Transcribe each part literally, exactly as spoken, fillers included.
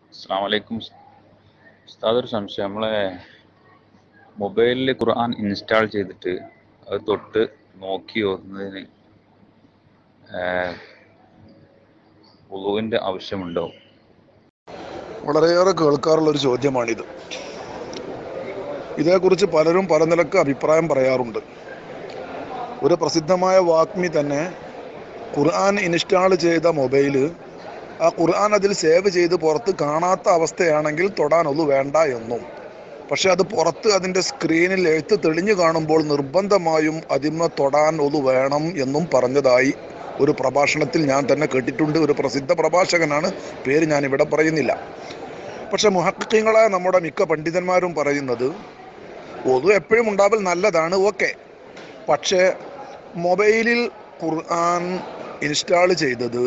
അസ്സലാമു അലൈക്കും ഉസ്താദ്. ഒരു സംശയം, നമ്മളെ മൊബൈലിൽ ഖുർആൻ ഇൻസ്റ്റാൾ ചെയ്തിട്ട് അത് തൊട്ട് നോക്കി ഓതുന്നതിന് വുളുവിൻ്റെ ആവശ്യമുണ്ടോ? വളരെയേറെ കേൾക്കാറുള്ള ഒരു ചോദ്യമാണിത്. ഇതേക്കുറിച്ച് പലരും പല നിലക്ക് അഭിപ്രായം പറയാറുണ്ട്. ഒരു പ്രസിദ്ധമായ വാഗ്മി തന്നെ ഖുർആൻ ഇൻസ്റ്റാൾ ചെയ്ത മൊബൈല് ആ ഖുർആൻ അതിൽ സേവ് ചെയ്ത് പുറത്ത് കാണാത്ത അവസ്ഥയാണെങ്കിൽ തൊടാൻ ഒന്നു വേണ്ട എന്നും, പക്ഷെ അത് പുറത്ത് അതിൻ്റെ സ്ക്രീനിൽ എഴുത്ത് തെളിഞ്ഞു കാണുമ്പോൾ നിർബന്ധമായും അതിന്മ തൊടാൻ ഒന്നു വേണം എന്നും പറഞ്ഞതായി ഒരു പ്രഭാഷണത്തിൽ ഞാൻ തന്നെ കേട്ടിട്ടുണ്ട്. ഒരു പ്രസിദ്ധ പ്രഭാഷകനാണ്, പേര് ഞാൻ ഇവിടെ പറയുന്നില്ല. പക്ഷെ മുഹഖിഖീങ്ങളായ നമ്മുടെ മിക്ക പണ്ഡിതന്മാരും പറയുന്നത് ഒതു എപ്പോഴും ഉണ്ടാവൽ നല്ലതാണ്, ഓക്കെ. പക്ഷേ മൊബൈലിൽ ഖുർആൻ ഇൻസ്റ്റാൾ ചെയ്തത്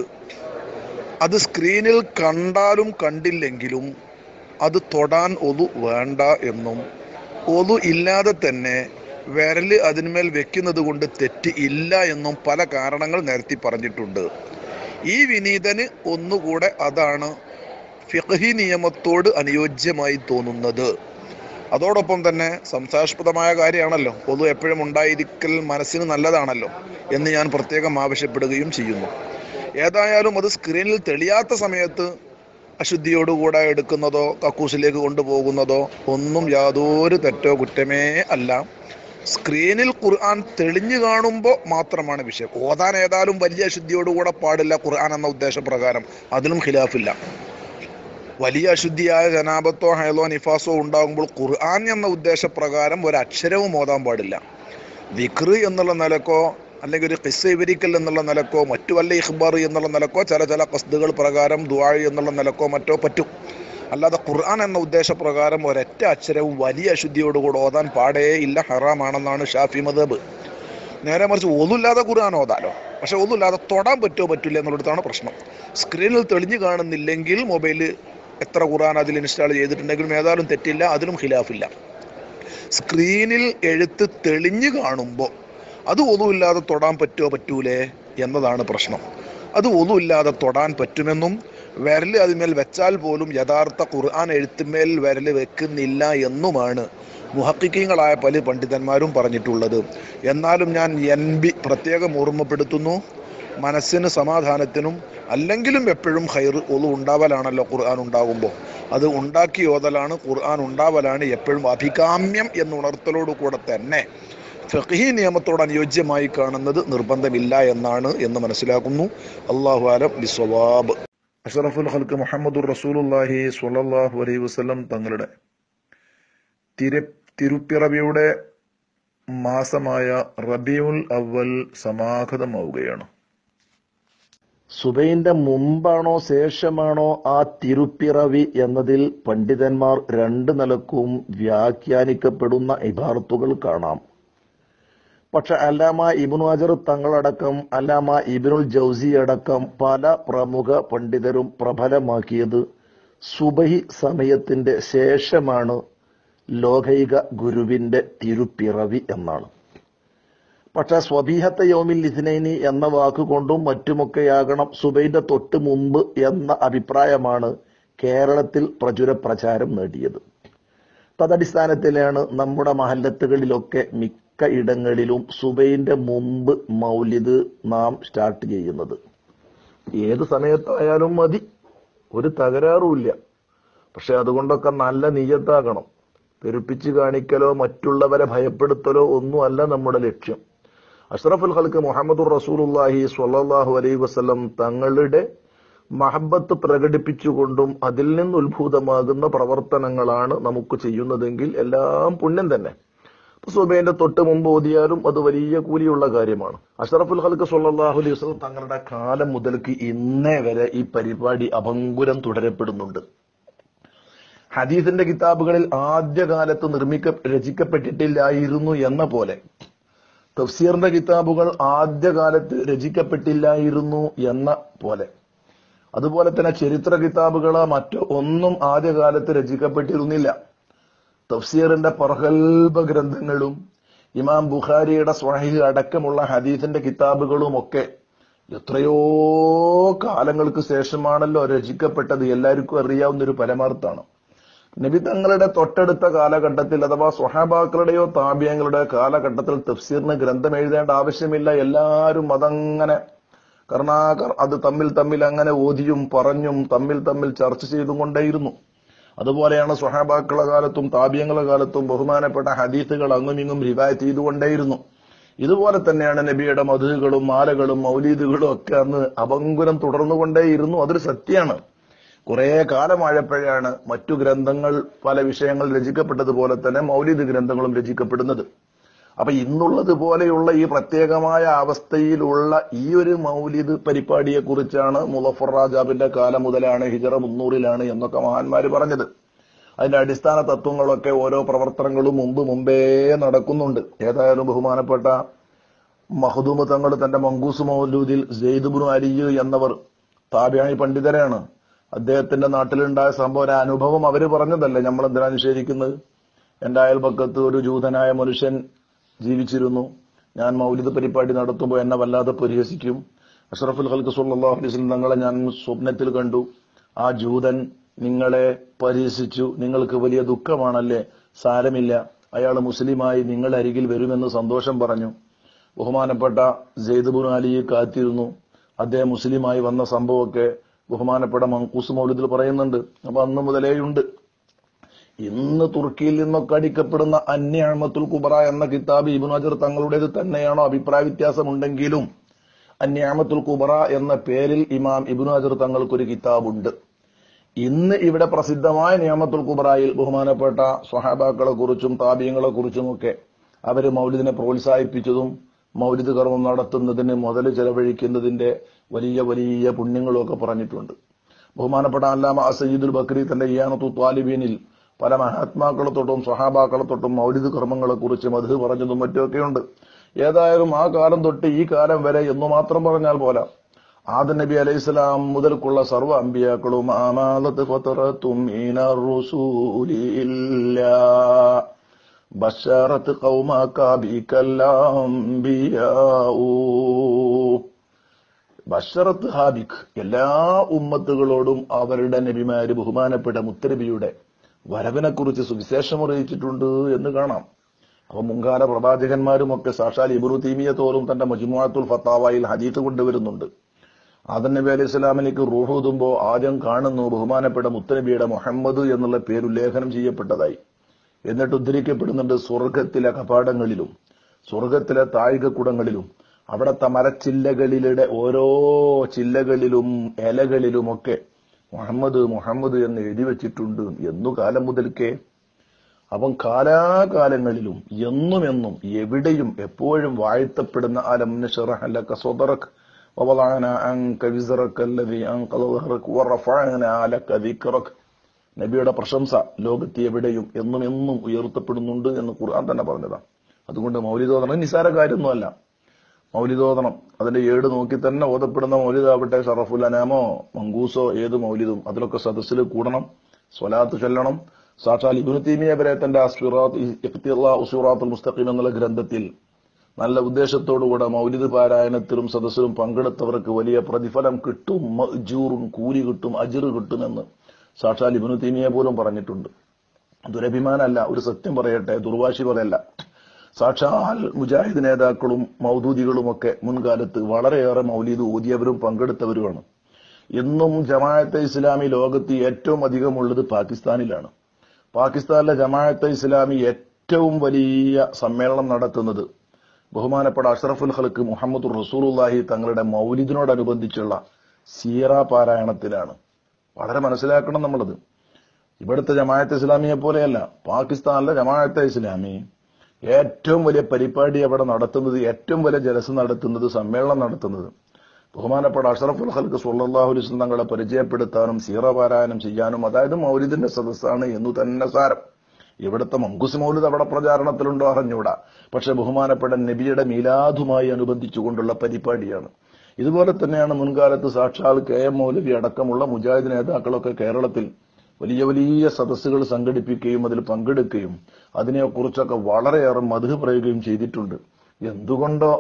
അത് സ്ക്രീനിൽ കണ്ടാലും കണ്ടില്ലെങ്കിലും അത് തൊടാൻ ഒതു വേണ്ട എന്നും, ഒതു ഇല്ലാതെ തന്നെ വിരൽ അതിന്മേൽ വെക്കുന്നത് കൊണ്ട് തെറ്റ് ഇല്ല എന്നും പല കാരണങ്ങൾ നേരത്തെ പറഞ്ഞിട്ടുണ്ട്. ഈ വിനീതന് ഒന്നുകൂടെ അതാണ് ഫിഖ്ഹി നിയമത്തോട് അനുയോജ്യമായി തോന്നുന്നത്. അതോടൊപ്പം തന്നെ സംശയാസ്പദമായ കാര്യമാണല്ലോ, ഒതു എപ്പോഴും ഉണ്ടായിരിക്കൽ മനസ്സിന് നല്ലതാണല്ലോ എന്ന് ഞാൻ പ്രത്യേകം ആവശ്യപ്പെടുകയും ചെയ്യുന്നു. ഏതായാലും അത് സ്ക്രീനിൽ തെളിയാത്ത സമയത്ത് അശുദ്ധിയോടുകൂടെ എടുക്കുന്നതോ കക്കൂസിലേക്ക് കൊണ്ടുപോകുന്നതോ ഒന്നും യാതൊരു തെറ്റോ കുറ്റമേ അല്ല. സ്ക്രീനിൽ ഖുർആൻ തെളിഞ്ഞു കാണുമ്പോൾ മാത്രമാണ് വിഷയം. ഓതാൻ ഏതായാലും വലിയ അശുദ്ധിയോടുകൂടെ പാടില്ല ഖുർആൻ എന്ന ഉദ്ദേശപ്രകാരം, അതിലും ഖിലാഫില്ല. വലിയ അശുദ്ധിയായ ജനാബത്തോ ഹൈലോ നിഫാസോ ഉണ്ടാകുമ്പോൾ ഖുർആൻ എന്ന ഉദ്ദേശപ്രകാരം ഒരക്ഷരവും ഓതാൻ പാടില്ല. ദിക്ർ എന്നുള്ള നിലക്കോ അല്ലെങ്കിൽ ഒരു ഖിസ്സ വിവരിക്കൽ എന്നുള്ള നിലക്കോ മറ്റു വല്ല ഇഖ്ബാർ എന്നുള്ള നിലക്കോ ചില ചില ഖസ്ദുകൾ പ്രകാരം ദുആ എന്നുള്ള നിലക്കോ മറ്റോ പറ്റും. അല്ലാതെ ഖുർആൻ എന്ന ഉദ്ദേശപ്രകാരം ഒരൊറ്റ അക്ഷരവും വലിയ അശുദ്ധിയോടുകൂടെ ഓതാൻ പാടേ ഇല്ല, ഹറാമാണെന്നാണ് ഷാഫി മദ്ഹബ്. നേരെ മറിച്ച് ഒന്നുമില്ലാതെ ഖുർആൻ ഓതാലോ, പക്ഷെ ഒന്നുമില്ലാതെ തൊടാൻ പറ്റുമോ പറ്റില്ല എന്നുള്ളതാണ് പ്രശ്നം. സ്ക്രീനിൽ തെളിഞ്ഞു കാണുന്നില്ലെങ്കിൽ മൊബൈൽ എത്ര ഖുർആൻ അതിൽ ഇൻസ്റ്റാൾ ചെയ്തിട്ടുണ്ടെങ്കിലും ഏതായാലും തെറ്റില്ല, അതിലും ഖിലാഫില്ല. സ്ക്രീനിൽ എഴുത്ത് തെളിഞ്ഞു കാണുമ്പോൾ അത് ഒന്നുമില്ലാതെ തൊടാൻ പറ്റുമോ പറ്റൂലേ എന്നതാണ് പ്രശ്നം. അത് ഒന്നുമില്ലാതെ തൊടാൻ പറ്റുമെന്നും വിരൽ അതിന്മേൽ വെച്ചാൽ പോലും യഥാർത്ഥ ഖുർആൻ എഴുത്തുമേൽ വിരൽ വെക്കുന്നില്ല എന്നുമാണ് മുഹഖിഖീങ്ങളായ പല പണ്ഡിതന്മാരും പറഞ്ഞിട്ടുള്ളത്. എന്നാലും ഞാൻ എൻ ബി പ്രത്യേകം ഓർമ്മപ്പെടുത്തുന്നു, മനസ്സിന് സമാധാനത്തിനും അല്ലെങ്കിലും എപ്പോഴും ഖൈർ ഒളു ഉണ്ടാവലാണല്ലോ ഖുർആൻ ഉണ്ടാകുമ്പോൾ. അത് ഉണ്ടാക്കി ഓതലാണ്, ഖുർആൻ ഉണ്ടാവലാണ് എപ്പോഴും അഭികാമ്യം എന്ന് ഉണർത്തലോടു കൂടെ തന്നെ ഫിഖ്ഹി നിയമത്തോട് അനുയോജ്യമായി കാണുന്നത് നിർബന്ധമില്ല എന്നാണ് എന്ന് മനസ്സിലാക്കുന്നു. അല്ലാഹു അലം ബിസ്സവാബ്. അഷ്റഫുൽ ഖൽഖ് മുഹമ്മദുർ റസൂലുള്ളാഹി സ്വല്ലല്ലാഹു അലൈഹി വസല്ലം തങ്ങളുടെ തിരു തിരുപ്പിറവിയുടെ മാസമായ റബീഉൽ അവ്വൽ സമാഗതമാവുകയാണ്. സുബൈന്റെ മുമ്പാണോ ശേഷമാണോ ആ തിരുപ്പിറവി എന്നതിൽ പണ്ഡിതന്മാർ രണ്ട് നിലക്കും വ്യാഖ്യാനിക്കപ്പെടുന്ന ഇബാറത്തുകൾ കാണാം. പക്ഷെ അല്ലാമ ഇബ്നു ഹജർ തങ്ങളടക്കം അല്ലാമ ഇബ്നുൽ ജൗസി അടക്കം പല പ്രമുഖ പണ്ഡിതരും പ്രബലമാക്കിയത് സുബഹി സമയത്തിന്റെ ശേഷമാണ് ലോകൈക ഗുരുവിന്റെ തിരുപ്പിറവി എന്നാണ്. പക്ഷെ സ്വബീഹത്തെ യൗമിൽ ഇസ്നൈനി എന്ന വാക്കുകൊണ്ടും മറ്റുമൊക്കെയാകണം സുബൈന്റെ തൊട്ട് മുമ്പ് എന്ന അഭിപ്രായമാണ് കേരളത്തിൽ പ്രചുര പ്രചാരം നേടിയത്. തദടിസ്ഥാനത്തിലാണ് നമ്മുടെ മഹല്ലത്തുകളിലൊക്കെ മിക്ക ഇടങ്ങളിലും സുബൈന്റെ മുമ്പ് മൗലിദ് നാം സ്റ്റാർട്ട് ചെയ്യുന്നത്. ഏത് സമയത്തായാലും മതി, ഒരു തകരാറുമില്ല. പക്ഷെ അതുകൊണ്ടൊക്കെ നല്ല നിയ്യത്താകണം. പെരുപ്പിച്ച് കാണിക്കലോ മറ്റുള്ളവരെ ഭയപ്പെടുത്തലോ ഒന്നുമല്ല നമ്മുടെ ലക്ഷ്യം. അഷ്റഫുൽ ഖൽഖ് മുഹമ്മദുർ റസൂലുള്ളാഹി സ്വല്ലല്ലാഹു അലൈഹി വസല്ലം തങ്ങളുടെ മഹബത്ത് പ്രകടിപ്പിച്ചുകൊണ്ടും അതിൽ നിന്ന് ഉത്ഭൂതമാകുന്ന പ്രവർത്തനങ്ങളാണ് നമുക്ക് ചെയ്യുന്നതെങ്കിൽ എല്ലാം പുണ്യം തന്നെ. സുബൈന്റെ തൊട്ട് മുമ്പ് ഓതിയാലും അത് വലിയ കൂലിയുള്ള കാര്യമാണ്. അഷ്റഫുൽ ഖൽഖ് സ്വല്ലല്ലാഹു അലൈഹി വസല്ലം തങ്ങളുടെ കാലം മുതൽക്ക് ഇന്നേ വരെ ഈ പരിപാടി അഭംഗുരം തുടരപ്പെടുന്നുണ്ട്. ഹദീസിന്റെ കിതാബുകളിൽ ആദ്യകാലത്ത് നിർമ്മിക്ക രചിക്കപ്പെട്ടിട്ടില്ലായിരുന്നു എന്ന പോലെ തഫ്സീറിന്റെ കിതാബുകൾ ആദ്യകാലത്ത് രചിക്കപ്പെട്ടില്ലായിരുന്നു എന്ന പോലെ, അതുപോലെ തന്നെ ചരിത്ര കിതാബുകളോ മറ്റോ ഒന്നും ആദ്യകാലത്ത് രചിക്കപ്പെട്ടിരുന്നില്ല. തഫ്സീറിന്റെ പ്രഗൽഭ ഗ്രന്ഥങ്ങളും ഇമാം ബുഖാരിയുടെ സ്വഹീഹ് അടക്കമുള്ള ഹദീസിന്റെ കിതാബുകളും ഒക്കെ എത്രയോ കാലങ്ങൾക്ക് ശേഷമാണല്ലോ രചിക്കപ്പെട്ടത്. എല്ലാവർക്കും അറിയാവുന്ന ഒരു പരമാർത്ഥാണ്. നബി തങ്ങളുടെ തൊട്ടടുത്ത കാലഘട്ടത്തിൽ അഥവാ സ്വഹാബാക്കളുടെയോ താബിയങ്ങളുടെയോ കാലഘട്ടത്തിൽ തഫ്സീറിന് ഗ്രന്ഥം എഴുതേണ്ട ആവശ്യമില്ല. എല്ലാവരും അതങ്ങനെ കർണാകർ അത് തമ്മിൽ തമ്മിൽ അങ്ങനെ ഓതിയും പറഞ്ഞും തമ്മിൽ തമ്മിൽ ചർച്ച ചെയ്തുകൊണ്ടേയിരുന്നു. അതുപോലെയാണ് സ്വഹാബാക്കളുടെ കാലത്തും താബിയങ്ങളുടെ കാലത്തും ബഹുമാനപ്പെട്ട ഹദീസുകൾ അങ്ങും ഇങ്ങും റിവായത്ത് ചെയ്തുകൊണ്ടേയിരുന്നു. ഇതുപോലെ തന്നെയാണ് നബിയുടെ മധുകളും മാലകളും മൗലീദുകളും ഒക്കെ അന്ന് അപങ്കുരം തുടർന്നുകൊണ്ടേയിരുന്നു. അതൊരു സത്യമാണ്. കുറെ കാലമായപ്പോഴാണ് മറ്റു ഗ്രന്ഥങ്ങൾ പല വിഷയങ്ങൾ രചിക്കപ്പെട്ടതുപോലെ തന്നെ മൗലീദ് ഗ്രന്ഥങ്ങളും രചിക്കപ്പെടുന്നത്. അപ്പൊ ഇന്നുള്ളത് പോലെയുള്ള ഈ പ്രത്യേകമായ അവസ്ഥയിലുള്ള ഈ ഒരു മൗലിദ് പരിപാടിയെ കുറിച്ചാണ് മുളഫർ രാജാബിന്റെ കാലം മുതലാണ്, ഹിജറ മുന്നൂറിലാണ് എന്നൊക്കെ മഹാന്മാര് പറഞ്ഞത്. അതിന്റെ അടിസ്ഥാന തത്വങ്ങളൊക്കെ ഓരോ പ്രവർത്തനങ്ങളും മുമ്പ് മുമ്പേ നടക്കുന്നുണ്ട്. ഏതായാലും ബഹുമാനപ്പെട്ട മഖ്ദൂമ് തങ്ങൾ തന്റെ മങ്കൂസ് മൗലൂദിൽ സെയ്ദ് ഇബ്നു അലി എന്നവർ താബിഈ പണ്ഡിതരാണ്. അദ്ദേഹത്തിന്റെ നാട്ടിലുണ്ടായ സംഭവം ഒരു അനുഭവം അവര് പറഞ്ഞതല്ലേ, നമ്മൾ എന്തിനാ നിഷേധിക്കുന്നത്? എന്റെ അയൽപക്കത്ത് ഒരു ജൂതനായ മനുഷ്യൻ ജീവിച്ചിരുന്നു. ഞാൻ മൗലിദ് പരിപാടി നടത്തുമ്പോൾ എന്നെ വല്ലാതെ പരിഹസിക്കും. അഷ്റഫുൽ ഖൽഖ് സ്വല്ലല്ലാഹു അലൈഹി വസല്ലം തങ്ങളെ ഞാൻ സ്വപ്നത്തിൽ കണ്ടു. ആ ജൂതൻ നിങ്ങളെ പരിഹസിച്ചു, നിങ്ങൾക്ക് വലിയ ദുഃഖമാണല്ലേ? സാരമില്ല, അയാൾ മുസ്ലിമായി നിങ്ങളുടെ അരികിൽ വരുമെന്ന് സന്തോഷം പറഞ്ഞു. ബഹുമാനപ്പെട്ട സെയ്ദ് ഇബ്നു അലി കാത്തിരുന്നു. അദ്ദേഹം മുസ്ലിമായി വന്ന സംഭവമൊക്കെ ബഹുമാനപ്പെട്ട മങ്കൂസ് മൗലിദിൽ പറയുന്നുണ്ട്. അപ്പൊ അന്ന് മുതലേയുണ്ട്. ഇന്ന് തുർക്കിയിൽ നിന്നൊക്കെ അടിക്കപ്പെടുന്ന അന്യാമത്തുൽ കുബറ എന്ന കിതാബ് ഇബ്നു ഹജർ തങ്ങളുടേത് തന്നെയാണോ? അഭിപ്രായ വ്യത്യാസമുണ്ടെങ്കിലും അന്യാമത്തുൽ കുബറ എന്ന പേരിൽ ഇമാം ഇബ്നു ഹജർ തങ്ങൾക്കൊരു കിതാബുണ്ട്. ഇന്ന് ഇവിടെ പ്രസിദ്ധമായ നിയാമത്തുൽ കുബറയിൽ ബഹുമാനപ്പെട്ട സ്വഹാബാക്കളെ കുറിച്ചും താബിയങ്ങളെ കുറിച്ചുമൊക്കെ അവര് മൗലിദിനെ പ്രോത്സാഹിപ്പിച്ചതും മൗലിദ് കർമ്മം നടത്തുന്നതിന് മുതൽ ചെലവഴിക്കുന്നതിന്റെ വലിയ വലിയ പുണ്യങ്ങളൊക്കെ പറഞ്ഞിട്ടുണ്ട്. ബഹുമാനപ്പെട്ട അല്ലാമ സയ്യിദുൽ ബക്രി തന്റെ ഇയാനത്തു ത്വാലിബീനിൽ പല മഹാത്മാക്കളെ തൊട്ടും സ്വഹാബാക്കളെ തൊട്ടും മൗലിദ് കർമ്മങ്ങളെ കുറിച്ച് മദ്ഹ് പറഞ്ഞതും മറ്റുമൊക്കെയുണ്ട്. ഏതായാലും ആ കാലം തൊട്ട് ഈ കാലം വരെ എന്നു മാത്രം പറഞ്ഞാൽ പോരാ, ആദം നബി അലൈഹിസ്സലാം മുതൽക്കുള്ള സർവ്വ അമ്പിയാക്കളും ആമാലത്ത് ഫതറത്തും മിനർ റസൂലി ഇല്ലാ ബശറത്ത് ഖൗമക ബികല്ലംബിയാഉ ബശറത്ത് ഹാബിക്, എല്ലാ ഉമ്മത്തുകളോടും അവരുടെ നബിമാര് ബഹുമാനപ്പെട്ട മുത്തനബിയുടെ വരവിനെ കുറിച്ച് സുവിശേഷം അറിയിച്ചിട്ടുണ്ട് എന്ന് കാണാം. അപ്പൊ മുൻകാല പ്രവാചകന്മാരും ഒക്കെ സാക്ഷാൽ ഇബ്നു തൈമിയ്യ തോറും തന്റെ മജ്മുഅത്തുൽ ഫത്താവയിൽ ഹദീസ് കൊണ്ടുവരുന്നുണ്ട്. ആദം നബി അലൈഹി സ്വലാമിലേക്ക് റൂഹ് ഊതുമ്പോ ആദ്യം കാണുന്നു ബഹുമാനപ്പെട്ട മുത്തനബിയുടെ മുഹമ്മദ് എന്നുള്ള പേര് ഉല്ലേഖനം ചെയ്യപ്പെട്ടതായി. എന്നിട്ട് ഉദ്ധരിക്കപ്പെടുന്നുണ്ട് സ്വർഗത്തിലെ കപാടങ്ങളിലും സ്വർഗത്തിലെ താഴികക്കുടങ്ങളിലും അവിടത്തെ മരച്ചില്ലകളിലെ ഓരോ ചില്ലകളിലും ഇലകളിലുമൊക്കെ മുഹമ്മദ് മുഹമ്മദ് എന്ന് എഴുതി വെച്ചിട്ടുണ്ട് എന്നു കാലം മുതൽക്കേ. അവൻ കാലാകാലങ്ങളിലും എന്നും എന്നും എവിടെയും എപ്പോഴും വാഴ്ത്തപ്പെടുന്ന അലം നശ്റഹ ലക സദറക വവളഅന അൻക വിസ്റക അല്ലദീ അൻഖദ ളഹ്റക വറഫഅന ലക ദിക്റക. നബിയുടെ പ്രശംസ ലോകത്ത് എവിടെയും എന്നും എന്നും ഉയർത്തപ്പെടുന്നുണ്ട് എന്ന് ഖുർആൻ തന്നെ പറഞ്ഞതാണ്. അതുകൊണ്ട് മൗലിദോദനം നിസാര കാര്യമൊന്നുമല്ല. മൗലിദോദനം അതിന്റെ ഏട് നോക്കി തന്നെ ഓതപ്പെടുന്ന മൗലിദാവട്ടെ, ഷറഫുൽ അനാമോ മങ്കൂസോ ഏത് മൗലിദും അതിലൊക്കെ സദസ്സിൽ കൂടണം, സ്വലാത്ത് ചൊല്ലണം. സാക്ഷാൽ ഇബ്നു തൈമിയ്യ വരെ തന്റെ ഉസൂറാത്തുൽ മുസ്തഖീം എന്നുള്ള ഗ്രന്ഥത്തിൽ നല്ല ഉദ്ദേശത്തോടുകൂടെ മൗലിദ് പാരായണത്തിലും സദസ്സിലും പങ്കെടുത്തവർക്ക് വലിയ പ്രതിഫലം കിട്ടും, മഅ്ജൂറുൻ കൂലി കിട്ടും, അജ്ർ കിട്ടുമെന്ന് സാക്ഷാൽ ഇബ്നു തൈമിയ്യ പോലും പറഞ്ഞിട്ടുണ്ട്. ദുരഭിമാനമല്ല, ഒരു സത്യം പറയട്ടെ, ദുർവാശി പറയല്ല. സാക്ഷാൽ മുജാഹിദ് നേതാക്കളും മൗദൂദികളുമൊക്കെ മുൻകാലത്ത് വളരെയേറെ മൗലീദ് ഓതിയവരും പങ്കെടുത്തവരുമാണ്. ഇന്നും ജമാഅത്തെ ഇസ്ലാമി ലോകത്ത് ഏറ്റവും അധികമുള്ളത് പാകിസ്ഥാനിലാണ്. പാകിസ്ഥാനിലെ ജമാഅത്തെ ഇസ്ലാമി ഏറ്റവും വലിയ സമ്മേളനം നടത്തുന്നത് ബഹുമാനപ്പെട്ട അഷ്റഫുൽ ഖൽഖ് മുഹമ്മദ് റസൂലുള്ളാഹി തങ്ങളുടെ മൗലിദിനോടനുബന്ധിച്ചുള്ള സീറ പാരായണത്തിലാണ്. വളരെ മനസ്സിലാക്കണം നമ്മളത്. ഇവിടുത്തെ ജമാഅത്തെ ഇസ്ലാമിയെ പോലെയല്ല. പാകിസ്ഥാനിലെ ജമാഅത്തെ ഇസ്ലാമി ഏറ്റവും വലിയ പരിപാടി അവിടെ നടത്തുന്നത്, ഏറ്റവും വലിയ ജലസ നടത്തുന്നത്, സമ്മേളനം നടത്തുന്നത് ബഹുമാനപ്പെട്ട അഷ്റഫുൽ ഖൽഖ് സ്വല്ലല്ലാഹു അലൈഹി വസല്ലം തങ്ങളെ പരിചയപ്പെടുത്താനും സീറ പാരായണം ചെയ്യാനും, അതായത് മൗലിദിന്റെ സദസ്സാണ് എന്നു തന്നെ സാരം. ഇവിടുത്തെ മങ്കൂസ് മൗലിദ് അവിടെ പ്രചാരണത്തിലുണ്ടോ അറിഞ്ഞൂടാ. പക്ഷെ ബഹുമാനപ്പെട്ട നബിയുടെ മീലാദുമായി അനുബന്ധിച്ചുകൊണ്ടുള്ള പരിപാടിയാണ്. ഇതുപോലെ തന്നെയാണ് മുൻകാലത്ത് സാക്ഷാൽ കെ എം മൗലവി അടക്കമുള്ള മുജാഹിദ് നേതാക്കളൊക്കെ കേരളത്തിൽ വലിയ വലിയ സദസ്സുകൾ സംഘടിപ്പിക്കുകയും അതിൽ പങ്കെടുക്കുകയും അതിനെക്കുറിച്ചൊക്കെ വളരെയേറെ മദ്ഹ് പറയുകയും ചെയ്തിട്ടുണ്ട്. എന്തുകൊണ്ടോ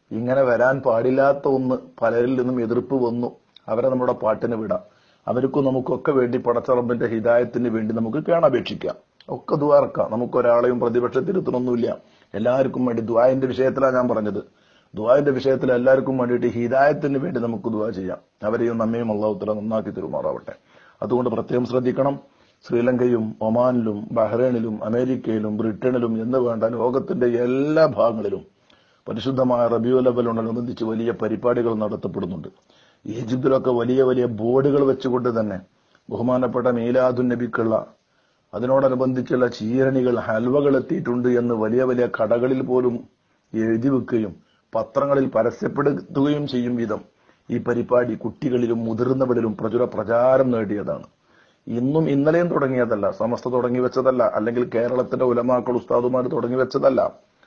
ഇങ്ങനെ വരാൻ പാടില്ലാത്ത ഒന്ന് പലരിൽ നിന്നും എതിർപ്പ് വന്നു. അവരെ നമ്മുടെ പാട്ടിന് വിടാം. അവർക്കും നമുക്കൊക്കെ വേണ്ടി പടച്ചറബിന്റെ ഹിദായത്തിന് വേണ്ടി നമുക്ക് കേണപേക്ഷിക്കാം, ഒക്കെ ദുആർക്കാം. നമുക്കൊരാളെയും പ്രതിപക്ഷത്തിരുത്തണമൊന്നുമില്ല. എല്ലാവർക്കും വേണ്ടി ദുആന്റെ വിഷയത്തിലാണ് ഞാൻ പറഞ്ഞത്. ദുആന്റെ വിഷയത്തിൽ എല്ലാവർക്കും വേണ്ടിയിട്ട് ഹിദായത്തിന് വേണ്ടി നമുക്ക് ദുആ ചെയ്യാം. അവരെയും നമ്മയും അല്ലാഹു തആല നന്നാക്കി തരുമാറാവട്ടെ. അതുകൊണ്ട് പ്രത്യേകം ശ്രദ്ധിക്കണം. ശ്രീലങ്കയും ഒമാനിലും ബഹ്റൈനിലും അമേരിക്കയിലും ബ്രിട്ടനിലും എന്ന് വേണ്ട ലോകത്തിന്റെ എല്ലാ ഭാഗങ്ങളിലും പരിശുദ്ധമായ റബീഉൽ അവ്വലിനോടനുബന്ധിച്ച് വലിയ പരിപാടികൾ നടത്തപ്പെടുന്നുണ്ട്. ഈജിപ്തിലൊക്കെ വലിയ വലിയ ബോർഡുകൾ വെച്ചുകൊണ്ട് തന്നെ ബഹുമാനപ്പെട്ട മീലാദുൻ നബിക്കുള്ള അതിനോടനുബന്ധിച്ചുള്ള ചീരണികൾ, ഹൽവകൾ എത്തിയിട്ടുണ്ട് എന്ന് വലിയ വലിയ കടകളിൽ പോലും എഴുതി വെക്കുകയും പത്രങ്ങളിൽ പരസ്യപ്പെടുത്തുകയും ചെയ്യും വിധം ഈ പരിപാടി കുട്ടികളിലും മുതിർന്നവരിലും പ്രചുര പ്രചാരം നേടിയതാണ്. ഇന്നും ഇന്നലെയും തുടങ്ങിയതല്ല, സമസ്ത തുടങ്ങി വെച്ചതല്ല, അല്ലെങ്കിൽ കേരളത്തിന്റെ ഉലമാക്കൾ ഉസ്താദുമാർ തുടങ്ങി വെച്ചതല്ല.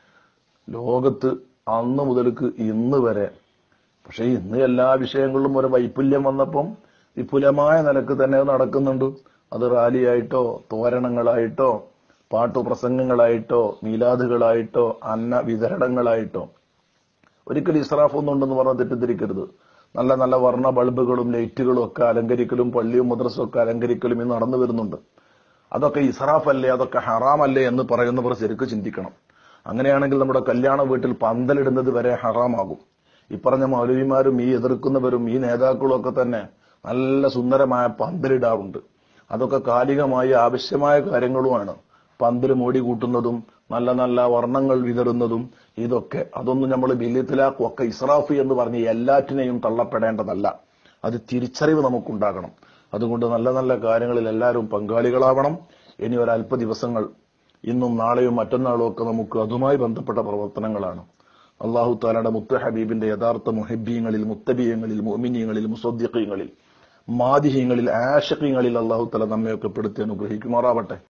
ലോകത്ത് അന്ന് മുതൽക്ക് ഇന്ന് വരെ. പക്ഷെ ഇന്ന് എല്ലാ വിഷയങ്ങളിലും ഒരു വൈപുല്യം വന്നപ്പം വിപുലമായ നിലക്ക് തന്നെ നടക്കുന്നുണ്ട്. അത് റാലിയായിട്ടോ തോരണങ്ങളായിട്ടോ പാട്ടുപ്രസംഗങ്ങളായിട്ടോ മീലാദുകളായിട്ടോ അന്ന വിതരണങ്ങളായിട്ടോ. ഒരിക്കലും ഇസ്രാഫ് ഒന്നുണ്ടെന്ന് പറഞ്ഞാൽ തെറ്റിദ്ധരിക്കരുത്. നല്ല നല്ല വർണ്ണ ബൾബുകളും ലൈറ്റുകളും ഒക്കെ അലങ്കരിക്കലും പള്ളിയും മദ്രസും ഒക്കെ അലങ്കരിക്കലും ഇന്ന് നടന്നു വരുന്നുണ്ട്. അതൊക്കെ ഇസ്രാഫല്ലേ, അതൊക്കെ ഹറാമല്ലേ എന്ന് പറയുന്നവർ ശരിക്കും ചിന്തിക്കണം. അങ്ങനെയാണെങ്കിൽ നമ്മുടെ കല്യാണ വീട്ടിൽ പന്തലിടുന്നത് വരെ ഹറാമാകും. ഈ പറഞ്ഞ മൗലവിമാരും ഈ എതിർക്കുന്നവരും ഈ നേതാക്കളും ഒക്കെ തന്നെ നല്ല സുന്ദരമായ പന്തലിടാറുണ്ട്. അതൊക്കെ കാലികമായി ആവശ്യമായ കാര്യങ്ങളുമാണ്. പന്തൽ മോടി കൂട്ടുന്നതും നല്ല നല്ല വർണ്ണങ്ങൾ വിതറുന്നതും ഇതൊക്കെ അതൊന്നും നമ്മൾ ബില്ലിത്തിലാക്കും ഒക്കെ ഇസ്രാഫ് എന്ന് പറഞ്ഞ് എല്ലാറ്റിനെയും തള്ളപ്പെടേണ്ടതല്ല. അത് തിരിച്ചറിവ് നമുക്കുണ്ടാകണം. അതുകൊണ്ട് നല്ല നല്ല കാര്യങ്ങളിൽ എല്ലാവരും പങ്കാളികളാവണം. ഇനി ഒരല്പ ദിവസങ്ങൾ, ഇന്നും നാളെയും മറ്റന്നാളും ഒക്കെ നമുക്ക് അതുമായി ബന്ധപ്പെട്ട പ്രവർത്തനങ്ങളാണ്. അല്ലാഹു തആലയുടെ മുത്ത് ഹബീബിന്റെ യഥാർത്ഥ മുഹിബ്ബീങ്ങളിൽ, മുത്തബിയങ്ങളിൽ, മുഅ്മിനീങ്ങളിൽ, മുസദ്ദിഖീങ്ങളിൽ, മാദിഹീങ്ങളിൽ, ആശിഖീങ്ങളിൽ അല്ലാഹു തആല നമ്മയൊക്കെ പെടുത്തി അനുഗ്രഹിക്കുമാറാവട്ടെ.